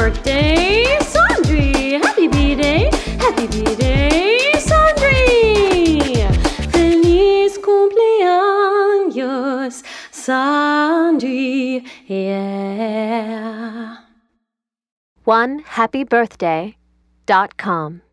birthday, Sandri! Happy B-Day! Happy B-Day, Sandri! Feliz cumpleaños, Sandri! Yeah. OneHappyBirthday.com